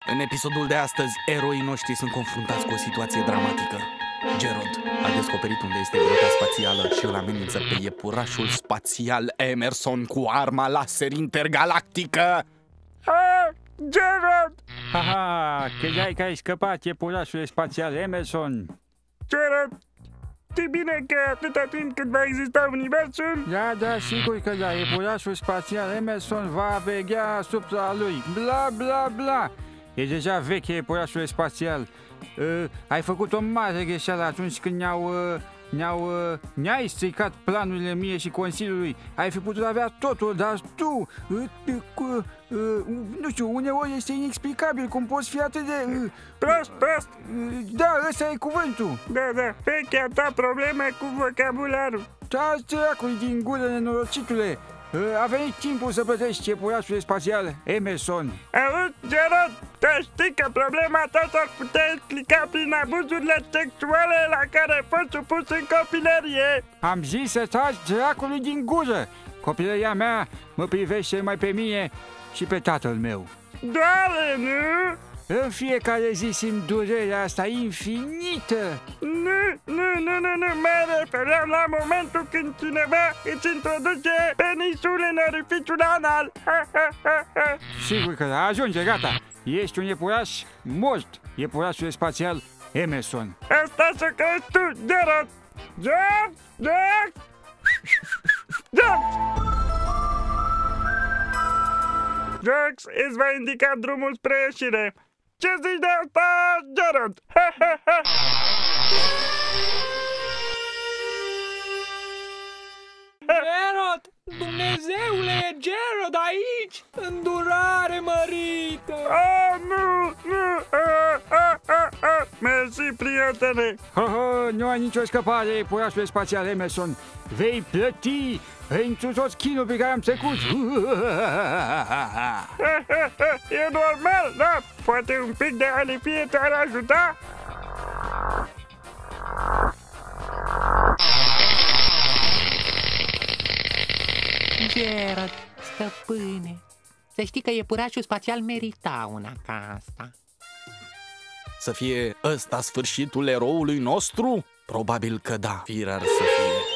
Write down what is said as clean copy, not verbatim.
În episodul de astăzi, eroii noștri sunt confruntați cu o situație dramatică. Gerard a descoperit unde este grota spațială și îl amenință pe iepurașul spațial Emerson cu arma laser intergalactică. Gerard! Haha, credeai că ai scăpat, iepurașul spațial Emerson? Gerard, știi bine că atâta timp cât va exista universul... Da, sigur că da, iepurașul spațial Emerson va veghea asupra lui. Bla, bla, bla. E deja veche iepurașul spațial. Ai făcut o mare greșeală atunci când ne-ai stricat planurile mie și Consiliului. Ai fi putut avea totul, dar tu, nu știu, uneori este inexplicabil cum poți fi atât de... Prost! Da, ăsta e cuvântul. Da, vechea ta problemă cu vocabularul. Taci dracului din gură, nenorocitule. A venit timpul să plătești iepurașul spațial Emerson. Auzi, Gerard, te știi că problema ta s-ar putea explica prin abuzurile sexuale la care ai fost supus în copilărie. Am zis să taci dracului din gură. Copilăria mea mă privește numai pe mine și pe tatăl meu. Doare, nu? În fiecare zi simt durerea asta infinită. Nu, mă refeream la momentul când cineva îți introduce penisul în orificiul anal. Sigur că da, ajunge, gata. Ești un iepuraș mort, iepurașul spațial Emerson. Asta să crezi tu, Gerard. Jack! Jax îți va indica drumul spre ieșire. Ce zici de asta, Gerard? Gerard! Dumnezeule, e Gerard aici! Îndurare mărită! Nu! Mersi, prietene! Nu ai nicio scăpare, iepurașul spațial Emerson. Vei plăti pentru tot chinul pe care am trecut. E normal, da? Poate un pic de alifie te-ar ajuta? Gerard, stăpâne, să știi că iepurașul spațial merita una ca asta. Să fie ăsta sfârșitul eroului nostru? Probabil că da, firar să fie.